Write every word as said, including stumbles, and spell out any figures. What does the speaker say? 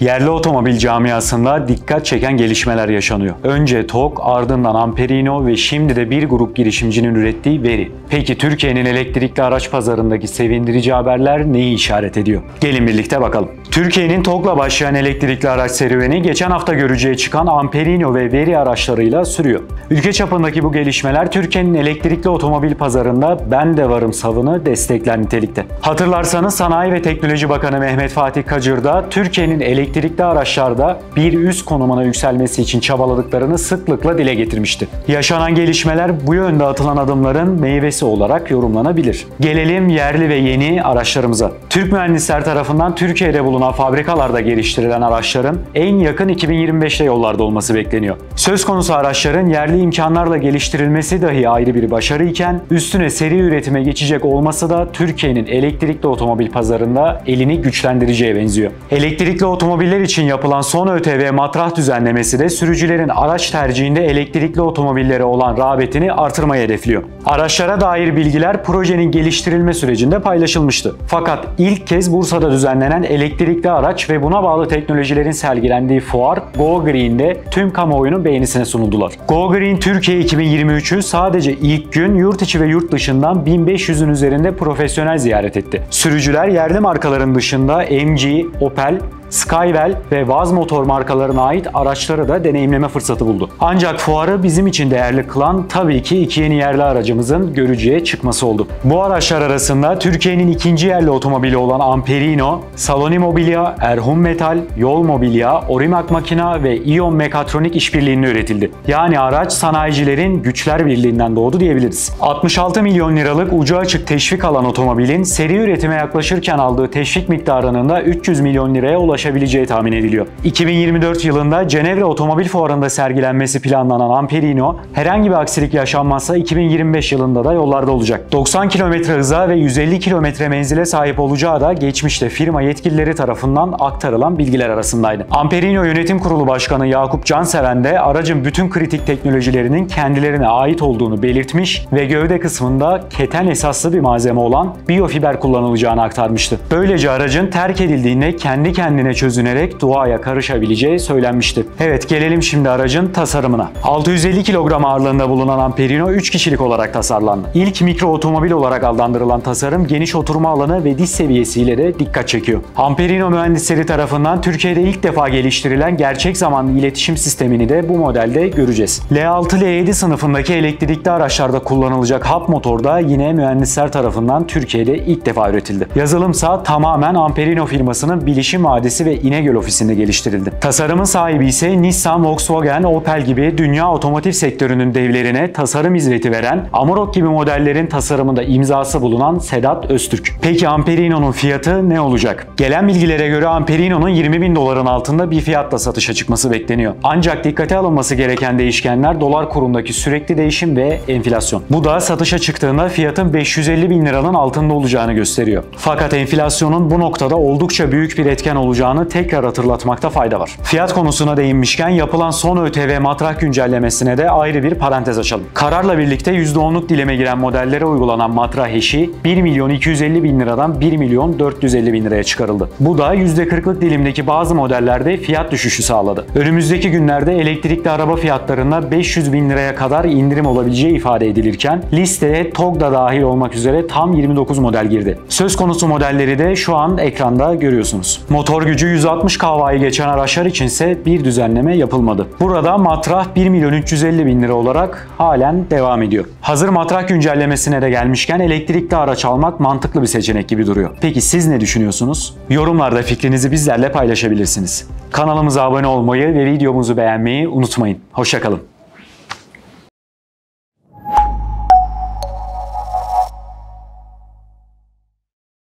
Yerli otomobil camiasında dikkat çeken gelişmeler yaşanıyor. Önce T O G, ardından Amperino ve şimdi de bir grup girişimcinin ürettiği Veri. Peki Türkiye'nin elektrikli araç pazarındaki sevindirici haberler neyi işaret ediyor? Gelin birlikte bakalım. Türkiye'nin T O G'la başlayan elektrikli araç serüveni geçen hafta görücüye çıkan Amperino ve Veri araçlarıyla sürüyor. Ülke çapındaki bu gelişmeler Türkiye'nin elektrikli otomobil pazarında ben de varım savını destekler nitelikte. Hatırlarsanız Sanayi ve Teknoloji Bakanı Mehmet Fatih Kacır da Türkiye'nin elektrikli araçlarda bir üst konumuna yükselmesi için çabaladıklarını sıklıkla dile getirmişti. Yaşanan gelişmeler bu yönde atılan adımların meyvesi olarak yorumlanabilir. Gelelim yerli ve yeni araçlarımıza. Türk mühendisler tarafından Türkiye'de bulunan fabrikalarda geliştirilen araçların en yakın iki bin yirmi beşte yollarda olması bekleniyor. Söz konusu araçların yerli imkanlarla geliştirilmesi dahi ayrı bir başarı iken üstüne seri üretime geçecek olması da Türkiye'nin elektrikli otomobil pazarında elini güçlendireceğe benziyor. Elektrikli otomobiller için yapılan son ÖTV matrah düzenlemesi de sürücülerin araç tercihinde elektrikli otomobillere olan rağbetini artırmayı hedefliyor. Araçlara dair bilgiler projenin geliştirilme sürecinde paylaşılmıştı. Fakat ilk kez Bursa'da düzenlenen elektrikli araç ve buna bağlı teknolojilerin sergilendiği fuar Go Green'de tüm kamuoyunun beğenisine sunuldular. Go Green Türkiye iki bin yirmi üçü sadece ilk gün yurt içi ve yurt dışından bin beş yüzün üzerinde profesyonel ziyaret etti. Sürücüler yerli markaların dışında M G, Opel, Skywell ve Vaz motor markalarına ait araçları da deneyimleme fırsatı buldu. Ancak fuarı bizim için değerli kılan tabii ki iki yeni yerli aracımızın görücüye çıkması oldu. Bu araçlar arasında Türkiye'nin ikinci yerli otomobili olan Amperino, Saloni Mobilya, Erhun Metal, Yol Mobilya, Orimak Makina ve İyon Mekatronik işbirliğinde üretildi. Yani araç sanayicilerin güçler birliğinden doğdu diyebiliriz. altmış altı milyon liralık ucu açık teşvik alan otomobilin seri üretime yaklaşırken aldığı teşvik miktarının da üç yüz milyon liraya ulaşabileceği tahmin ediliyor. iki bin yirmi dört yılında Cenevre Otomobil Fuarı'nda sergilenmesi planlanan Amperino, herhangi bir aksilik yaşanmazsa iki bin yirmi beş yılında da yollarda olacak. doksan kilometre hıza ve yüz elli kilometre menzile sahip olacağı da geçmişte firma yetkilileri tarafından aktarılan bilgiler arasındaydı. Amperino Yönetim Kurulu Başkanı Yakup Canseven de aracın bütün kritik teknolojilerinin kendilerine ait olduğunu belirtmiş ve gövde kısmında keten esaslı bir malzeme olan biyofiber kullanılacağını aktarmıştı. Böylece aracın terk edildiğinde kendi kendine çözünerek doğaya karışabileceği söylenmişti. Evet, gelelim şimdi aracın tasarımına. altı yüz elli kilogram ağırlığında bulunan Amperino üç kişilik olarak tasarlandı. İlk mikro otomobil olarak adlandırılan tasarım geniş oturma alanı ve diz seviyesiyle de dikkat çekiyor. Amperino mühendisleri tarafından Türkiye'de ilk defa geliştirilen gerçek zamanlı iletişim sistemini de bu modelde göreceğiz. L altı L yedi sınıfındaki elektrikli araçlarda kullanılacak hub motor da yine mühendisler tarafından Türkiye'de ilk defa üretildi. Yazılımsa tamamen Amperino firmasının bilişim vadisi ve İnegöl ofisinde geliştirildi. Tasarımın sahibi ise Nissan, Volkswagen, Opel gibi dünya otomotiv sektörünün devlerine tasarım hizmeti veren, Amarok gibi modellerin tasarımında imzası bulunan Sedat Öztürk. Peki Amperino'nun fiyatı ne olacak? Gelen bilgilere göre Amperino'nun yirmi bin doların altında bir fiyatla satışa çıkması bekleniyor. Ancak dikkate alınması gereken değişkenler dolar kurundaki sürekli değişim ve enflasyon. Bu da satışa çıktığında fiyatın beş yüz elli bin liranın altında olacağını gösteriyor. Fakat enflasyonun bu noktada oldukça büyük bir etken olacağını tekrar hatırlatmakta fayda var. Fiyat konusuna değinmişken yapılan son ÖTV matrah güncellemesine de ayrı bir parantez açalım. Kararla birlikte yüzde onluk dilime giren modellere uygulanan matrah eşiği bir milyon iki yüz elli bin liradan bir milyon dört yüz elli bin liraya çıkarıldı. Bu da yüzde kırklık dilimdeki bazı modellerde fiyat düşüşü sağladı. Önümüzdeki günlerde elektrikli araba fiyatlarında beş yüz bin liraya kadar indirim olabileceği ifade edilirken listeye T O G da dahil olmak üzere tam yirmi dokuz model girdi. Söz konusu modelleri de şu an ekranda görüyorsunuz. Motor gücü yüz altmış kW'yi geçen araçlar içinse bir düzenleme yapılmadı. Burada matrah bir milyon üç yüz elli bin lira olarak halen devam ediyor. Hazır matrah güncellemesine de gelmişken elektrikli araç almak mantıklı bir seçenek gibi duruyor. Peki siz ne düşünüyorsunuz? Yorumlarda fikrinizi bizlerle paylaşabilirsiniz. Kanalımıza abone olmayı ve videomuzu beğenmeyi unutmayın. Hoşça kalın.